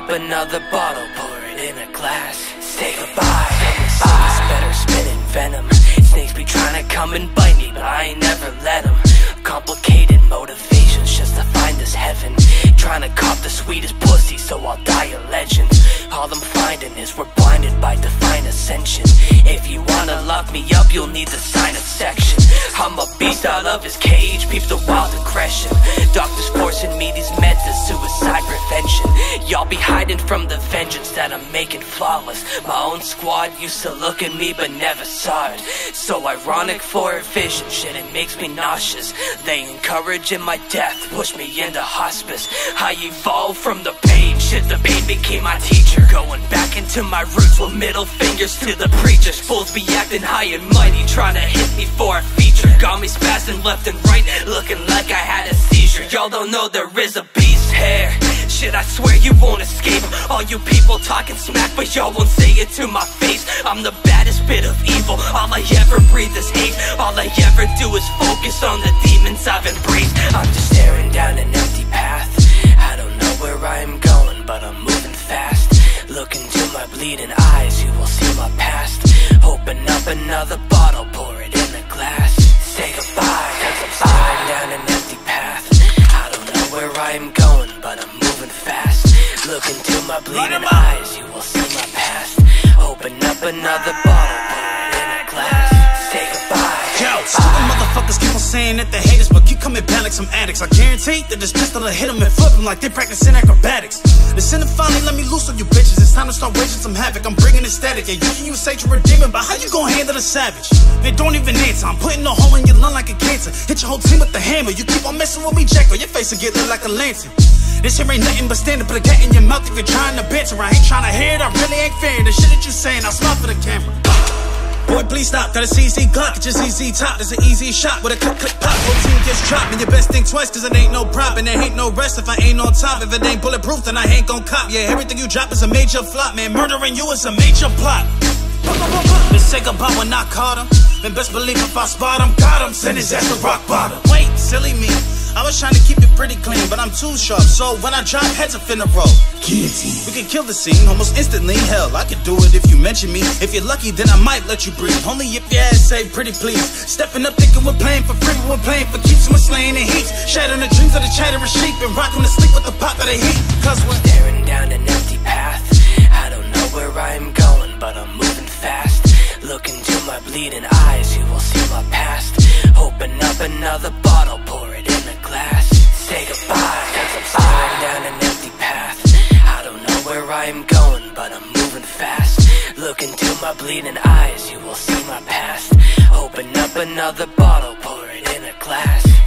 up another bottle, pour it in a glass. Say goodbye. City's better spitting venom. Snakes be trying to come and bite me, but I ain't never let them. Complicated motivations just to find this heaven. Trying to cop the sweetest pussy so I'll die a legend. All I'm finding is we're blinded by divine ascension. If you wanna lock me up, you'll need to sign a section. I'm a beast out of his cage, peep the wild aggression. Doctors forcing me these meds as suicide prevention. Y'all be hiding from the vengeance that I'm making flawless. My own squad used to look at me but never saw it. So ironic for a vision, shit, it makes me nauseous. They encouraging my death, push me into hospice. I evolved from the pain, shit, the pain became my teacher. Going back into my roots with middle fingers to the preachers. Fools be acting high and mighty, trying to hit me for a feature. Got me spazzing left and right, looking like I had a seizure. Y'all don't know there is a beast here. Shit, I swear you won't escape. All you people talking smack, but y'all won't say it to my face. I'm the baddest bit of evil, all I ever breathe is hate. All I ever do is focus on the demons I've embraced. I'm just staring down an empty path. I don't know where I'm going, but I'm moving fast. Look into my bleeding eyes, you will see my past. Open up another bottle, pour it in a glass. Say goodbye, cause I'm staring down an empty path. I don't know where I'm going, but I'm moving fast. Look into my bleeding eyes, you will see my past. Open up another bottle, pour it in a glass. Say goodbye. Yo, stupid motherfuckers keep on saying that they hate us, but keep coming back like some addicts. I guarantee that this pistol will hit them and flip them like they practicing acrobatics. The sinner finally let me loose on you bitches. It's time to start waging some havoc. I'm bringing the static. Yeah, you say you're redeeming, but how you gon' handle a savage? They don't even answer. I'm putting a hole in your lung like a cancer. Hit your whole team with the hammer. You keep on messing with me, Jack, or your face will get lit like a lantern. This here ain't nothing but standing, put a gat in your mouth if you're trying to banter. I ain't trying to hear it, I really ain't fearing the shit that you saying. I'll smile for the camera. Boy, please stop, got a CZ Glock, it's just easy top. There's an easy shot with a click, click, pop. Whole team gets dropped, and you best think twice, cause it ain't no prop, and there ain't no rest if I ain't on top. If it ain't bulletproof, then I ain't gon' cop. Yeah, everything you drop is a major flop, man. Murdering you is a major plot. Let's say goodbye when I caught him. Then best believe if I spot him, got him, send his ass to rock bottom. Wait, silly me, I was trying to keep it pretty clean, but I'm too sharp, so when I drop, heads are finna roll. Guillotine. We can kill the scene almost instantly. Hell, I could do it if you mention me. If you're lucky, then I might let you breathe. Only if your ass say pretty please. Stepping up thinking we're playing for free, but we're playing for keeps. We're slaying in heat, shattering the dreams of the chattering sheep, and rocking to sleep with the pop of the heat. Cause we're staring down an empty path. I don't know where I'm going, but I'm moving fast. Look into my bleeding eyes, you will see my past. Open up another bottle, pour it in a glass. Say goodbye, cause I'm staring down an empty path. I don't know where I'm going, but I'm moving fast. Look into my bleeding eyes, you will see my past. Open up another bottle, pour it in a glass.